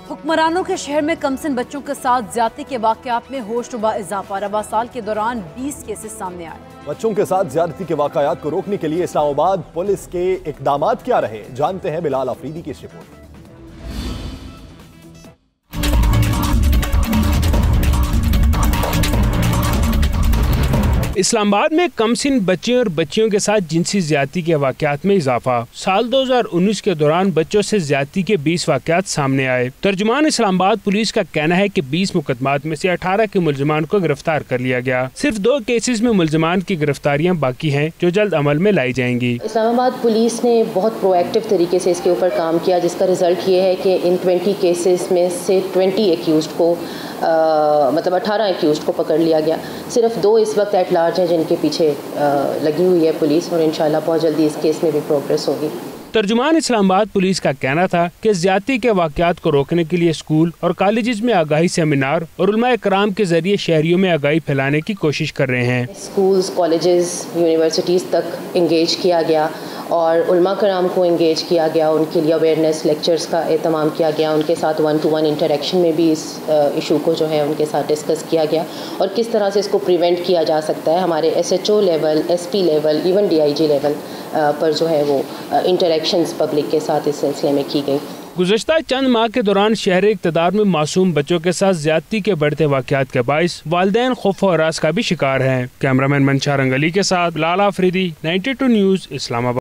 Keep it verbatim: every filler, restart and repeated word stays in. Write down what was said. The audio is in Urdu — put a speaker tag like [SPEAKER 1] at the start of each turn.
[SPEAKER 1] حکمرانوں کے شہر میں کمسن بچوں کے ساتھ زیادتی کے واقعات میں ہوش ربا اضافہ، ربا سال کے دوران بیس کیسز سامنے آئے۔
[SPEAKER 2] بچوں کے ساتھ زیادتی کے واقعات کو روکنے کے لیے اسلام آباد پولیس کے اقدامات کیا رہے، جانتے ہیں بلال آفریدی کی اس رپورٹ۔
[SPEAKER 3] اسلام آباد میں کم سن بچے اور بچیوں کے ساتھ جنسی زیادتی کے واقعات میں اضافہ۔ سال دو ہزار انیس کے دوران بچوں سے زیادتی کے بیس واقعات سامنے آئے۔ ترجمان اسلام آباد پولیس کا کہنا ہے کہ بیس مقدمات میں سے اٹھارہ کے ملزمان کو گرفتار کر لیا گیا۔ صرف دو کیسز میں ملزمان کی گرفتاریاں باقی ہیں جو جلد عمل میں لائی جائیں گی۔
[SPEAKER 4] اسلام آباد پولیس نے بہت پرو ایکٹیو طریقے سے اس کے اوپر کام کیا، جس کا رزلٹ یہ ہے کہ ان ٹوینٹی کیسز میں سے ٹوینٹی ایکیوزڈ کو آ, مطلب اٹھارہ ایکیوزڈ کو پکڑ لیا گیا۔ صرف دو اس وقت ایٹ لارج ہیں جن کے پیچھے آ, لگی ہوئی ہے پولیس، اور انشاءاللہ بہت جلدی اس کیس میں بھی پروگریس ہوگی۔
[SPEAKER 3] ترجمان اسلام آباد پولیس کا کہنا تھا کہ زیادتی کے واقعات کو روکنے کے لیے اسکول اور کالجز میں آگاہی سیمینار اور علماء کرام کے ذریعے شہریوں میں آگاہی پھیلانے کی کوشش کر رہے ہیں۔
[SPEAKER 4] اسکولز، کالجز، یونیورسٹیز تک انگیج کیا گیا اور علماء کرام کو انگیج کیا گیا، ان کے لیے اویئرنیس لیکچرز کا اہتمام کیا گیا، ان کے ساتھ ون ٹو ون انٹریکشن میں بھی اس ایشو کو جو ہے ان کے ساتھ ڈسکس کیا گیا، اور کس طرح سے اس کو پریونٹ کیا جا سکتا ہے۔ ہمارے S H O level, S P level, even D I G level پر جو ہے وہ انٹریکشنز پبلک کے ساتھ اس سلسلے میں کی گئی۔
[SPEAKER 3] گزشتہ چند ماہ کے دوران شہر اقتدار میں معصوم بچوں کے ساتھ زیادتی کے بڑھتے واقعات کے باعث والدین خوف و ہراس کا بھی شکار ہیں۔ کیمرہ مین منشا رنگلی کے ساتھ Bilal Afridi, ninety two news, اسلام آباد۔